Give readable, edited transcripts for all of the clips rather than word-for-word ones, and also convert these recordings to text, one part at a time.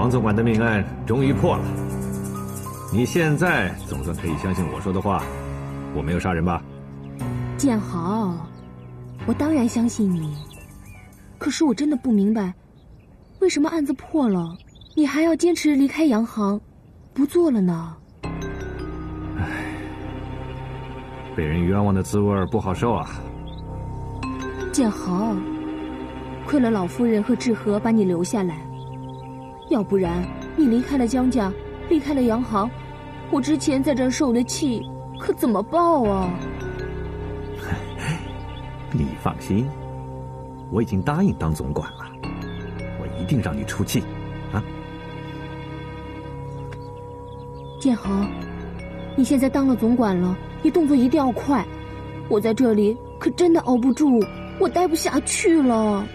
王总管的命案终于破了，你现在总算可以相信我说的话，我没有杀人吧？ 建豪，我当然相信你，可是我真的不明白，为什么案子破了，你还要坚持离开洋行，不做了呢？ 唉，被人冤枉的滋味不好受啊。 建豪，亏了老夫人和志和把你留下来，要不然你离开了江家，离开了洋行，我之前在这儿受的气可怎么报啊？ 你放心，我已经答应当总管了，我一定让你出气，啊！ 建豪，你现在当了总管了，你动作一定要快，我在这里可真的熬不住，我待不下去了。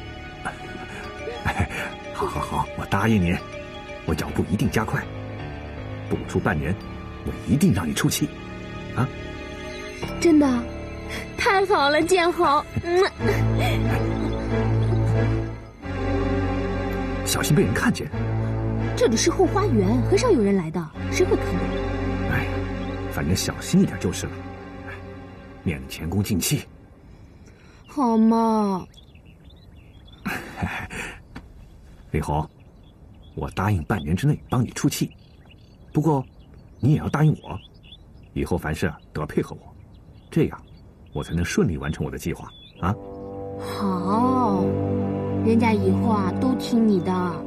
好，我答应你，我脚步一定加快，不出半年，我一定让你出气，啊！ 真的，太好了，建豪。 小心被人看见。 这里是后花园，很少有人来的，谁会看到？ 哎，反正小心一点就是了，免得前功尽弃。 好嘛。 李红，我答应半年之内帮你出气，不过你也要答应我，以后凡事都要配合我，这样我才能顺利完成我的计划啊。 好，人家以后都听你的。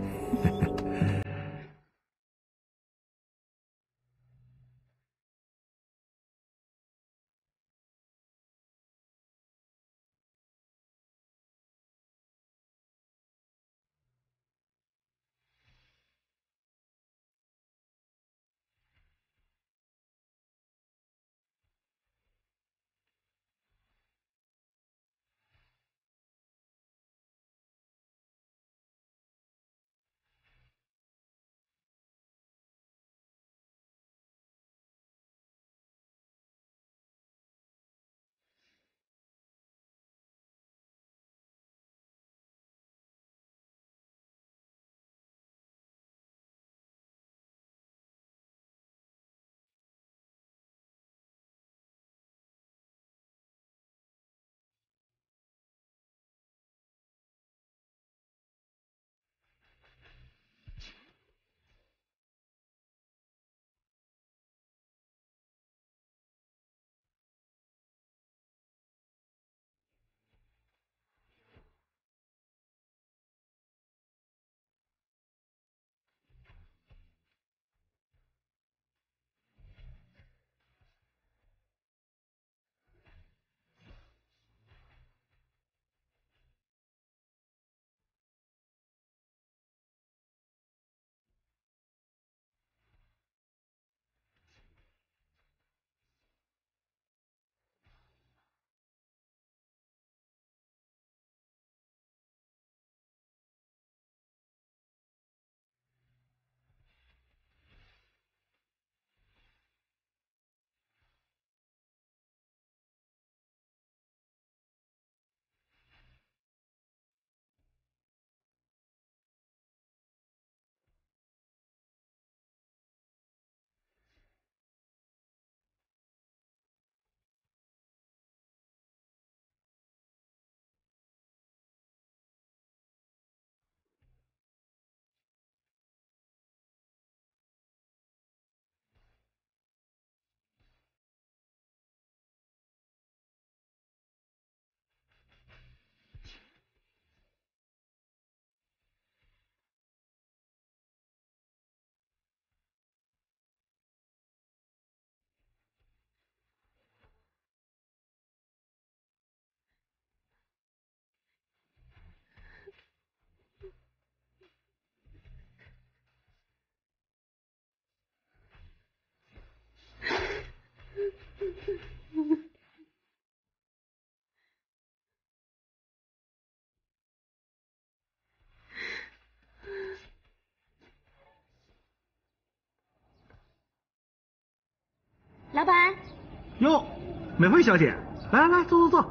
老板。 哟，美惠小姐，来，坐。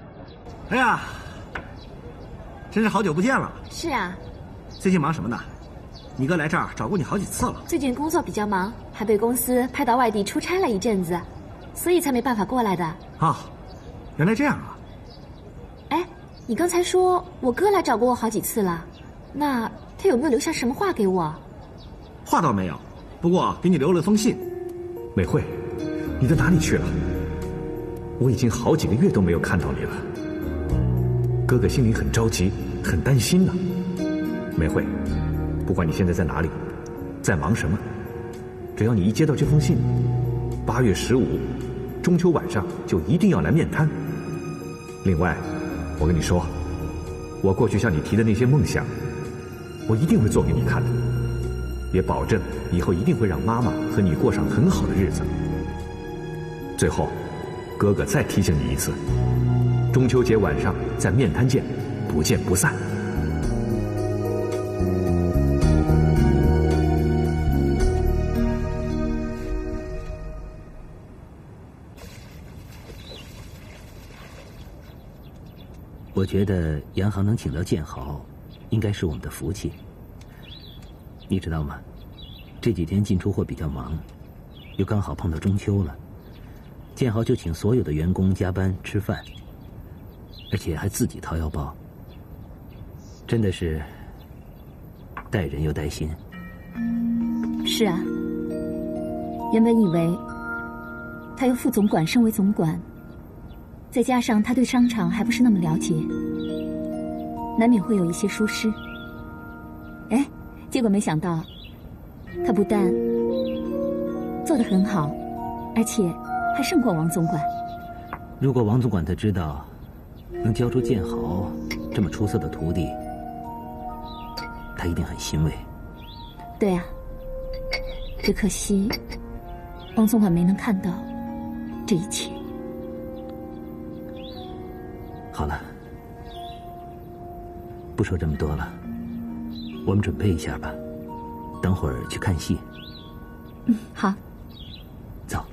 哎呀，真是好久不见了。 是啊。 最近忙什么呢？ 你哥来这儿找过你好几次了。 最近工作比较忙，还被公司派到外地出差了一阵子，所以才没办法过来的。 啊，原来这样啊！ 哎，你刚才说我哥来找过我好几次了，那他有没有留下什么话给我？ 话倒没有，不过给你留了封信。 美惠，你到哪里去了？我已经好几个月都没有看到你了，哥哥心里很着急，很担心呢。美惠，不管你现在在哪里，在忙什么，只要你一接到这封信，8月15中秋晚上就一定要来面瘫。另外，我跟你说，我过去向你提的那些梦想，我一定会做给你看的，也保证以后一定会让妈妈和你过上很好的日子。最后，哥哥再提醒你一次，中秋节晚上在面瘫见，不见不散。 我觉得洋行能请到建豪，应该是我们的福气。你知道吗？这几天进出货比较忙，又刚好碰到中秋了，建豪就请所有的员工加班吃饭，而且还自己掏腰包，真的是带人又带心。 是啊，原本以为他由副总管升为总管，再加上他对商场还不是那么了解，难免会有一些疏失。哎，结果没想到他不但做得很好，而且还胜过王总管。 如果王总管他知道能教出建豪这么出色的徒弟，他一定很欣慰。 对啊，只可惜王总管没能看到这一切。 好了，不说这么多了，我们准备一下吧，等会儿去看戏。 好。 走。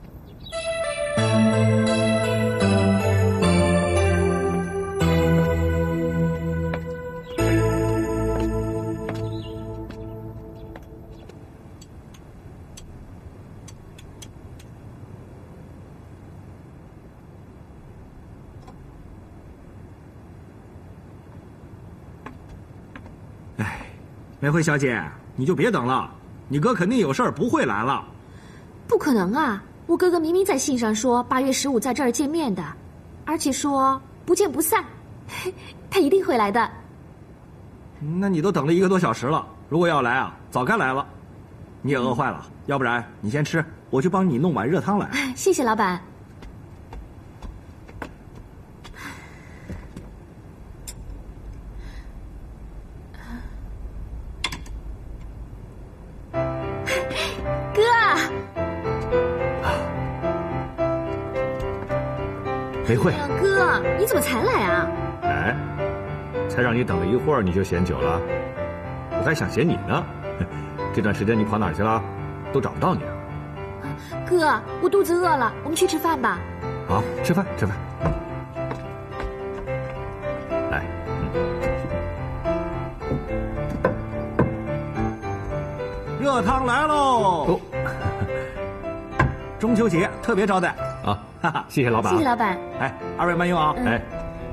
梅惠小姐，你就别等了，你哥肯定有事儿不会来了。 不可能啊！我哥哥明明在信上说8月15在这儿见面的，而且说不见不散，他一定会来的。 那你都等了1个多小时了，如果要来啊，早该来了。你也饿坏了，要不然你先吃，我去帮你弄碗热汤来。 谢谢老板。 梅惠， 哥，你怎么才来啊？ 哎，才让你等了一会儿你就嫌久了，我还想嫌你呢。这段时间你跑哪儿去了？都找不到你了。 哥，我肚子饿了，我们去吃饭吧。 好，吃饭吃饭。来， 热汤来喽！ 哦， 中秋节特别招待啊！哈哈，谢谢老板。 谢谢老板。 哎，二位慢用啊！ 哎，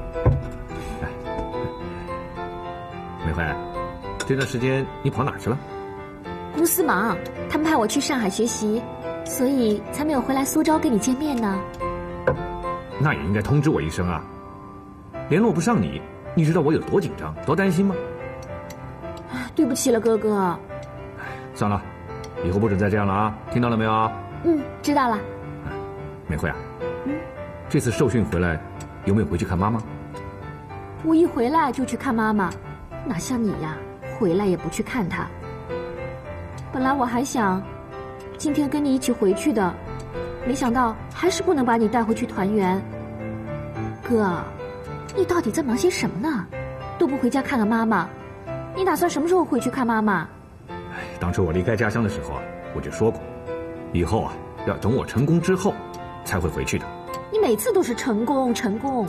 梅惠，这段时间你跑哪儿去了？ 公司忙，他们派我去上海学习，所以才没有回来苏州跟你见面呢。 那也应该通知我一声啊！联络不上你，你知道我有多紧张、多担心吗？ 对不起了，哥哥。 算了，以后不准再这样了啊！听到了没有啊？ 知道了。 梅惠啊，这次受训回来，有没有回去看妈妈？ 我一回来就去看妈妈，哪像你呀，回来也不去看她。本来我还想今天跟你一起回去的，没想到还是不能把你带回去团圆。哥，你到底在忙些什么呢？都不回家看看妈妈，你打算什么时候回去看妈妈？ 当初我离开家乡的时候啊，我就说过，以后啊，要等我成功之后才会回去的。 你每次都是成功成功。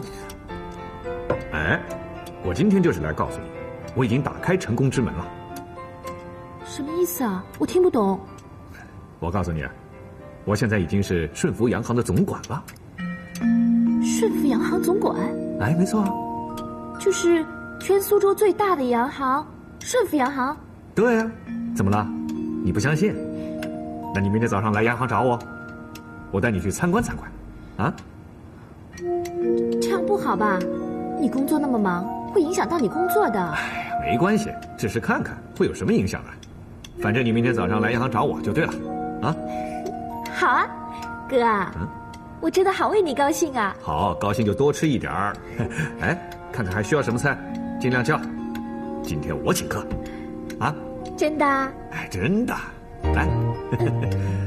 哎，我今天就是来告诉你，我已经打开成功之门了。 什么意思啊？我听不懂。 我告诉你，我现在已经是顺福洋行的总管了。 顺福洋行总管？ 哎，没错啊。 就是全苏州最大的洋行，顺福洋行。 对啊，怎么了？你不相信？那你明天早上来洋行找我，我带你去参观参观，啊？ 这样不好吧？你工作那么忙，会影响到你工作的。 哎呀，没关系，只是看看，会有什么影响啊？反正你明天早上来洋行找我就对了，啊？ 好啊，哥啊，我真的好为你高兴啊！ 好，高兴就多吃一点儿。哎，看看还需要什么菜，尽量叫。今天我请客，啊？ 真的？ 哎，真的，来。